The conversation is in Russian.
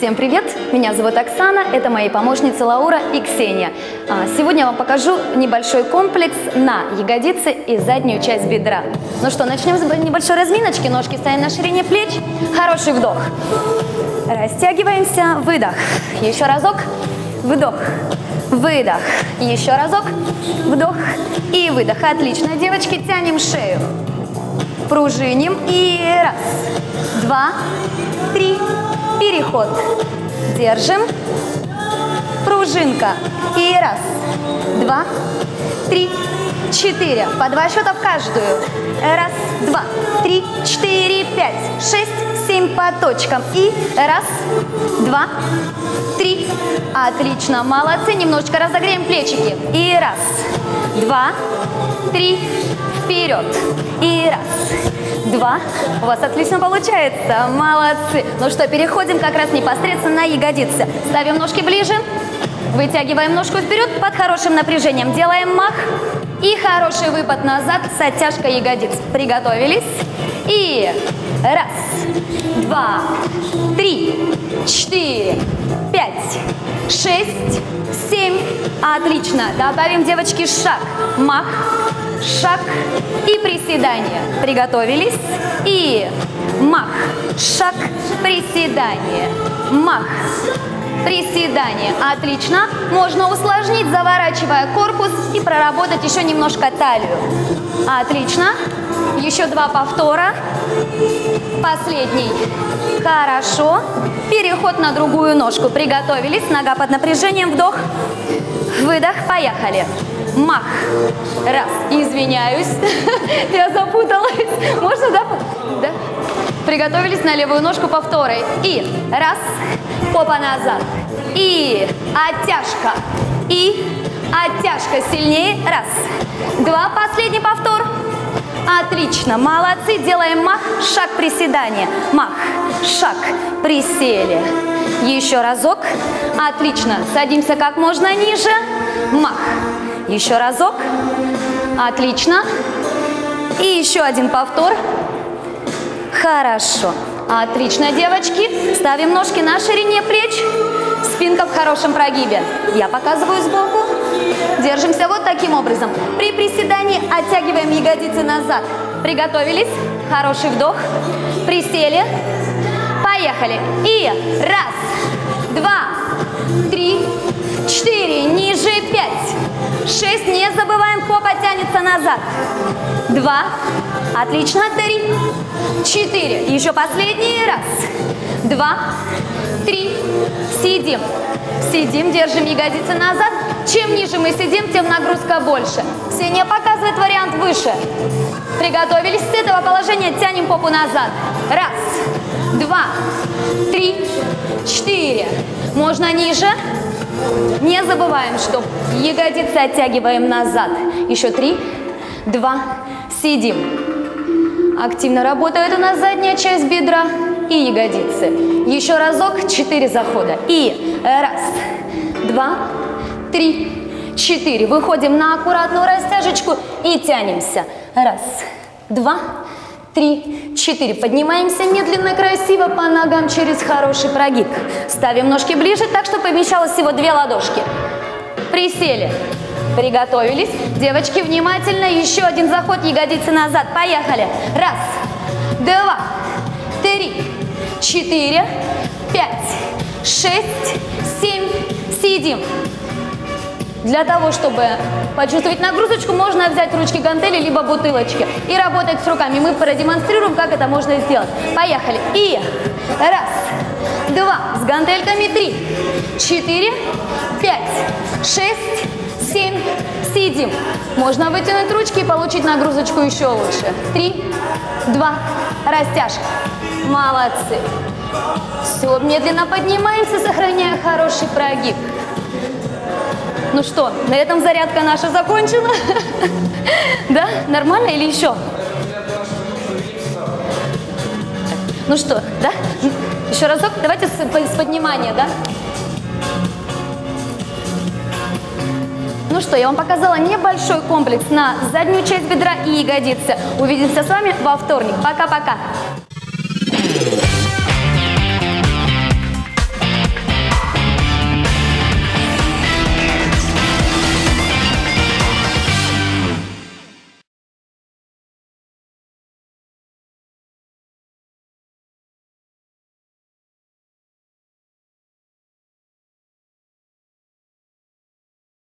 Всем привет! Меня зовут Оксана, это мои помощницы Лаура и Ксения. Сегодня я вам покажу небольшой комплекс на ягодицы и заднюю часть бедра. Ну что, начнем с небольшой разминочки. Ножки ставим на ширине плеч. Хороший вдох. Растягиваемся. Выдох. Еще разок. Вдох. Выдох. Еще разок. Вдох и выдох. Отлично, девочки, тянем шею. Пружиним. И раз, два, три. Переход. Держим. Пружинка. И раз, два, три, четыре. По 2 счета в каждую. Раз, два, три, четыре, пять, шесть, 7 по точкам. И раз, два, три. Отлично, молодцы. Немножечко разогреем плечики. И раз, два, три. Вперед. И раз, два. У вас отлично получается. Молодцы. Ну что, переходим как раз непосредственно на ягодицы. Ставим ножки ближе. Вытягиваем ножку вперед под хорошим напряжением. Делаем мах. И хороший выпад назад с оттяжкой ягодиц. Приготовились. И раз, два, три, четыре, пять, шесть, 7. Отлично. Добавим, девочки, шаг. Мах. Шаг и приседание. Приготовились. И мах, шаг, приседание. Мах, приседание. Отлично. Можно усложнить, заворачивая корпус и проработать еще немножко талию. Отлично. Еще 2 повтора. Последний. Хорошо. Переход на другую ножку. Приготовились. Нога под напряжением. Вдох. Выдох. Поехали. Мах. Раз. Извиняюсь. Я запуталась. Можно, да? Да? Приготовились на левую ножку повторы. И раз. Попа назад. И оттяжка. И оттяжка. Сильнее. Раз. Два. Последний повтор. Отлично. Молодцы. Делаем мах. Шаг приседания. Мах. Шаг. Присели. Еще разок. Отлично. Садимся как можно ниже. Мах. Еще разок. Отлично. И еще один повтор. Хорошо. Отлично, девочки. Ставим ножки на ширине плеч. Спинка в хорошем прогибе. Я показываю сбоку. Держимся вот таким образом. При приседании оттягиваем ягодицы назад. Приготовились. Хороший вдох. Присели. Поехали. И раз, два, три, 4. Ниже 5. 6. Не забываем, попа тянется назад. 2. Отлично. 3. 4. Еще последний. Раз, два, три. Сидим. Сидим, держим ягодицы назад. Чем ниже мы сидим, тем нагрузка больше. Ксения показывает вариант выше. Приготовились. С этого положения тянем попу назад. Раз, два, три, 4. Можно ниже. Не забываем, что ягодицы оттягиваем назад. Еще 3, 2, сидим. Активно работает у нас задняя часть бедра и ягодицы. Еще разок, 4 захода. И раз, два, три, 4. Выходим на аккуратную растяжечку и тянемся. Раз, два, 3, 4. Поднимаемся медленно, красиво по ногам через хороший прогиб. Ставим ножки ближе, так, чтобы помещалось всего 2 ладошки. Присели. Приготовились. Девочки, внимательно. Еще один заход, ягодицы назад. Поехали. Раз, два, 3, 4, 5, 6, 7. Сидим. Для того, чтобы почувствовать нагрузочку, можно взять ручки гантели, либо бутылочки и работать с руками. Мы продемонстрируем, как это можно сделать. Поехали. И раз, два, с гантельками 3, 4, 5, 6, 7. Сидим. Можно вытянуть ручки и получить нагрузочку еще лучше. 3, 2, растяжка. Молодцы. Все, медленно поднимаемся, сохраняя хороший прогиб. Ну что, на этом зарядка наша закончена. Да? Нормально или еще? Ну что, да? Еще разок. Давайте с поднимания, да? Ну что, я вам показала небольшой комплекс на заднюю часть бедра и ягодицы. Увидимся с вами во вторник. Пока-пока.